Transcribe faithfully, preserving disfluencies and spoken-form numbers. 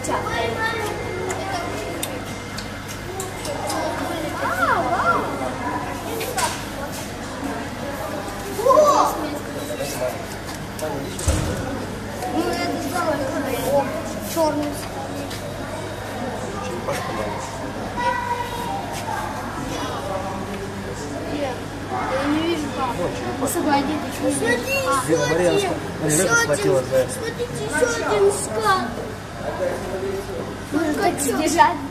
котят. Ну, это здорово. Черный. Черепашка маленькая. Я не вижу как. Освободить еще. Смотрите, Смотрите, Марьяна схватила за... смотрите, еще один скат. Может так сбежать?